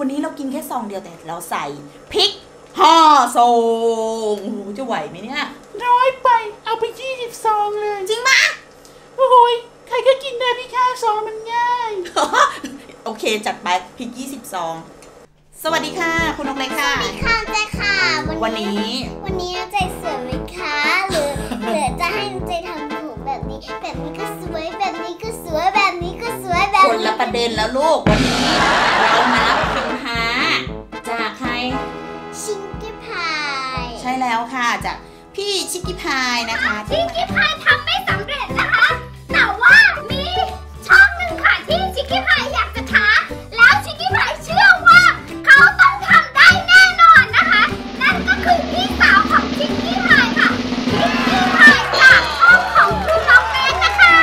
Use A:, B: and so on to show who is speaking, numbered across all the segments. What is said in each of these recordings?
A: วันนี้เรากินแค่ซองเดียวแต่เราใส่พริก5 ซองจะไหวไหมเนี่ย
B: น้อยไปเอาไป20 ซองเลย
A: จริงปะ
B: โอ้ยใครก็กินได้พริก5 ซองมันง่าย
A: โอเคจัดไปพริก20 ซองสวัสดีค่ะคุณนกเล็กค่ะ
C: สวัสดีค่ะเจ๊ค่ะ
A: วันนี้
C: ใจสวยไหมคะหรือจะให้ใจทำผมแบบนี้ก็สวยแบบนี้ก็สวยแบบนี้ก็สวยแบบนี้
A: คนละประเด็นแล้วลูกวันนี้เรามารับคำท้าจากใคร
C: ชิคกี้พาย
A: ใช่แล้วค่ะจากพี่ชิคกี้พายนะคะ
C: ชิคกี้พายทำไม่สำเร็จนะคะแต่ว่ามีช่องหนึ่งค่ะที่ชิคกี้พายอยากจะท้าแล้วชิคกี้พายเชื่อว่าเขาต้องทำได้แน่นอนนะคะนั่นก็คือพี่สาวของชิคกี้พายค่ะชิคกี้พายจากช่องของคุณน้องเล็กนะคะ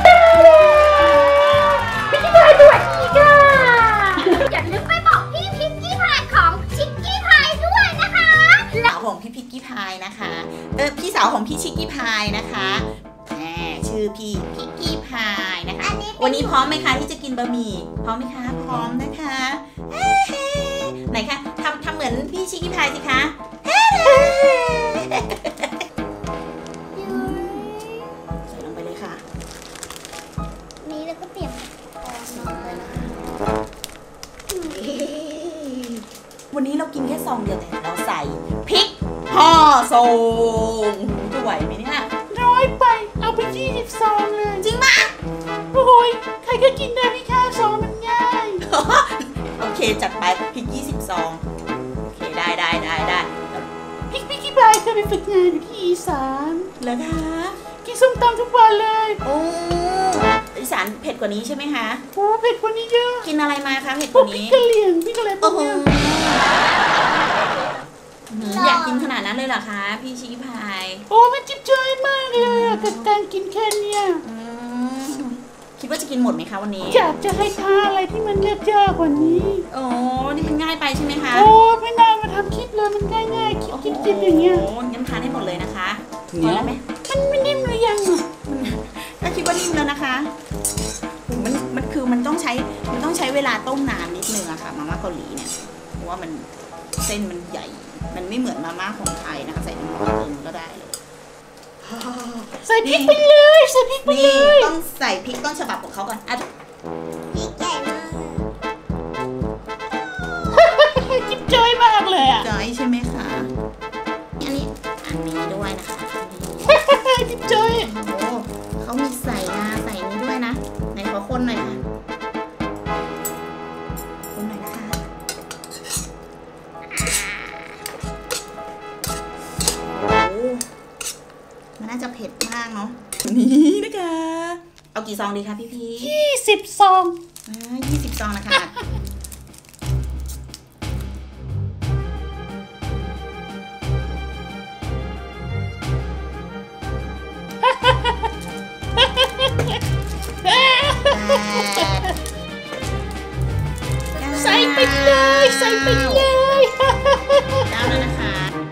C: ชิคกี้พายสวัสดีค่ะอย่าลืมไปบอกพี่พิกกี้พายของชิคกี้พายด้วยนะคะ
A: สาวของพี่พิกกี้พายนะคะพี่สาวของพี่ชิคกี้พายนะคะชื่อพี่พิกกี้พายนะคะวันนี้พร้อมไหมคะที่จะกินบะหมี่พร้อมไหมคะพร้อมนะคะไหนคะทำเหมือนพี่ชิคกี้พายสิคะใส่ลงไปเลยค่ะ
C: นี่แล้วก็เตรียม
A: ลงไปนะคะวันนี้เรากินแค่ซองเดียวแต่เราใส่พริก5 ซองจะไหวไหมเนี่ย
B: น้อยไปเอาไป20 ซองเลย
A: จริงปะ
B: โอ้ยใครก็กินได้พริก5 ซองมันง่าย
A: โอเคจัดไปพริก20 ซองโอเคได้
B: พี่กี้บายเคยไปฝึกงานอยู่ที่อีสาน
A: แล้วคะ
B: กินส้มตำทุกวันเลย
A: โอ้อีสานเผ็ดกว่านี้ใช่ไหมคะ
B: โอ้เผ็ดกว่านี้เยอะ
A: กินอะไรมาคะเผ็ดกว่านี้
B: พริกกะเหรี่ยงพริกอะไรพวกนี้
A: อยากกินขนาดนั้นเลยเหรอคะพี่ชิคกี้พาย
B: โอ้มันจิ๊บจ้อยมากเลยกับการกินแค่นี้
A: คิดว่าจะกินหมดไหมคะวันนี้
B: อยากจะให้ท้าอะไรที่มันยากกว่านี้
A: โอ้นี่มันง่ายไปใช่ไหมคะ
B: โอ้ไม่น่ามาทำคลิปเลยมันง่ายคลิปจิ๊บอย่างเงี้ย
A: โอ้งั้นทานให้หมดเลยนะคะเหนียวไหม
B: มันไม่นิ่มหรือยัง
A: ก็คิดว่านิ่มแล้วนะคะมันต้องใช้เวลาต้มนานนิดนึงอะค่ะมาม่าเกาหลีเนี่ยเพราะว่ามันเส้นมันใหญ่มันไม่เหมือนมาม่าของไทยนะคะใส่น้ำมันก็ได้เลย
B: ใส่พริกไปเลย
A: ต้องใส่พริกต้นฉบับของเขาก่อน
C: พริกใหญ่มาก
B: จิ๊บจ้อยมากเลยอะ
A: จ้อยใช่ไหมคะอันนี้ด้วยนะคะ
B: จิ๊บจ้อย
A: โอ้เขามีใส่นี้ด้วยนะไหนขอคนหน่อยค่ะคนหน่อยนะคะมันน่าจะเผ็ดมากเนาะนี่นะคะเอากี่ซองดีคะพี่
B: 20 ซอง
A: 20 ซองนะคะ
B: ใส่ไปเลย
A: ได้แล้วนะคะ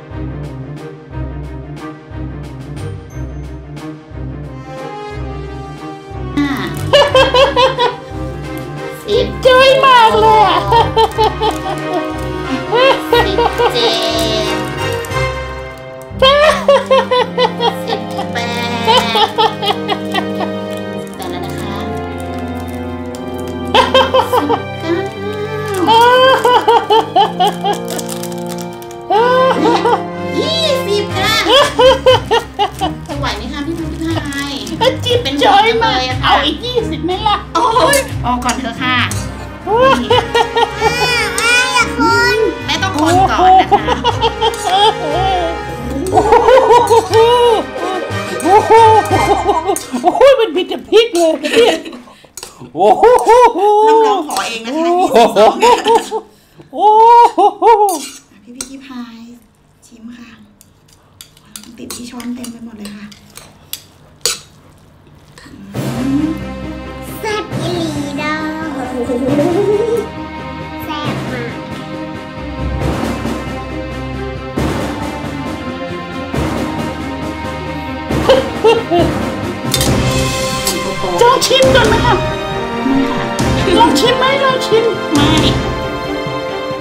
B: จ้อยมากเลยอะ
A: แต่แล้วนะคะ20 ค่ะไหวไหมคะพี่พาย
B: จิ๊บจ้อยมากเอาอีก20ไหมล่ะ
A: โอ้ยออกก่อนเถอะค่ะแม่ต้องคนก่อนนะคะ
B: โอ้ยมันมีแต่พริกเลยโอ้โห
A: น้ำร้องขอเองนะคะ
B: โอ้
A: พี่กี้พายชิมค่ะติดที่ช้อนเต็มไปหมดเลยค่ะ
C: แซ่บอีหลีดอแซ่บมาก
B: ลองชิมก่อนไหมคะลองชิมไหม
A: ไม่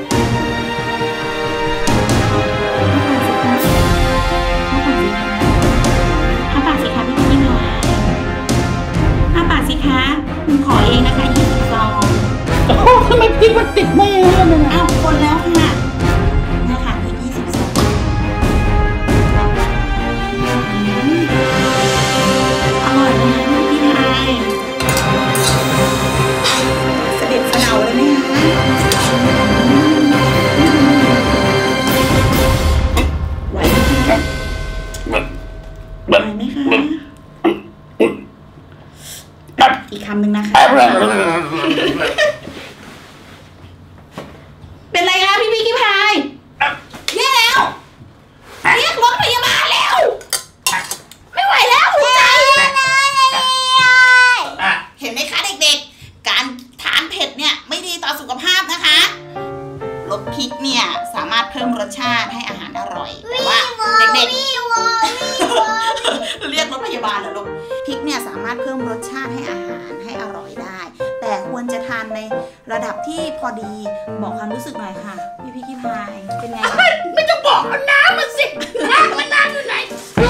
A: รสพริกเนี่ยสามารถเพิ่มรสชาติให้อาหารอร่อยแต่ว่าเด็กๆเรียกรถพยาบาลเหรอลูกพริกเนี่ยสามารถเพิ่มรสชาติให้อาหารให้อร่อยได้แต่ควรจะทานในระดับที่พอดีบอกความรู้สึกหน่อยค่ะพี่พิกกี้พายเป็นไง
B: ไม่ต้องบอกเอาน้ำมาสิน้ำอยู่ไหน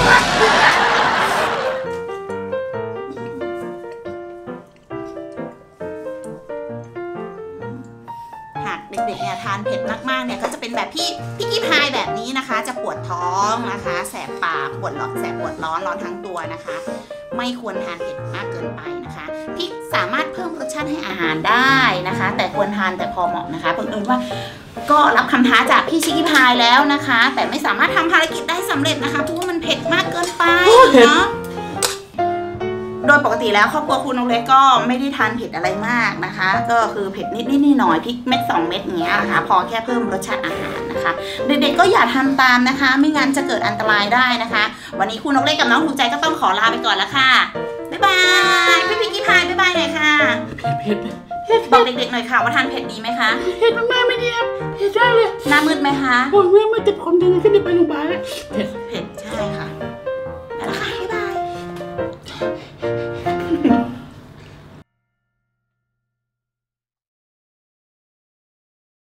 A: หากเด็กๆเนี่ยทานเผ็ดมากๆเนี่ยก็จะเป็นแบบพี่พิกกี้พายแบบนี้นะคะจะปวดท้องนะคะแสบปากปวดร้อนแสบปวดร้อนทั้งตัวนะคะไม่ควรทานเผ็ดมากเกินไปนะคะพริกสามารถเพิ่มรสชาติให้อาหารได้นะคะแต่ควรทานแต่พอเหมาะนะคะเพิ่งว่าก็รับคำท้าจากพี่ชิคกี้พายแล้วนะคะแต่ไม่สามารถทำภารกิจได้สำเร็จนะคะเพราะว่ามันเผ็ดมากเกินไปเนาะโดยปกติแล้วครอบครัวคุณนกเล็กก็ไม่ได้ทานเผ็ดอะไรมากนะคะก็คือเผ็ดนิดหน่อยพริกเม็ด2 เม็ดอย่างเงี้ยนะคะพอแค่เพิ่มรสชาติอาหารนะคะเด็กๆก็อย่าทำตามนะคะไม่งั้นจะเกิดอันตรายได้นะคะวันนี้คุณนกเล็กกับน้องถูกใจก็ต้องขอลาไปก่อนแล้วค่ะบ๊ายบายพี่พิกกี้พายบ๊ายบายหน่อยค่ะ
B: เผ็ด
A: บอกเด็กๆหน่อยค่ะว่าทานเผ็ดดีไหมคะ
B: เผ็ดมากไม่ดีครับเผ็ดได้เลย
A: หน้ามืดไหมคะ
B: โอ้ยไม่เจ็บคอมดีขึ้นไปโรงพยาบาลแล้ว
A: เผ็ดใช่ค่ะ